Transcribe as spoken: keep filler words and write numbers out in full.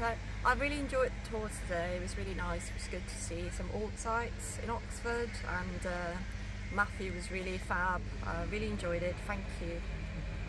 So I really enjoyed the tour today. It was really nice. It was good to see some old sites in Oxford, and uh, Matthew was really fab. I really enjoyed it. Thank you.